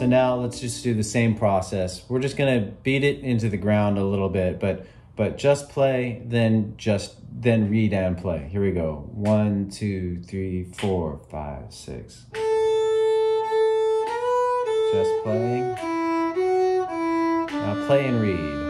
So now let's just do the same process. We're just gonna beat it into the ground a little bit, but just play, then read and play. Here we go. 1, 2, 3, 4, 5, 6. Just playing. Now play and read.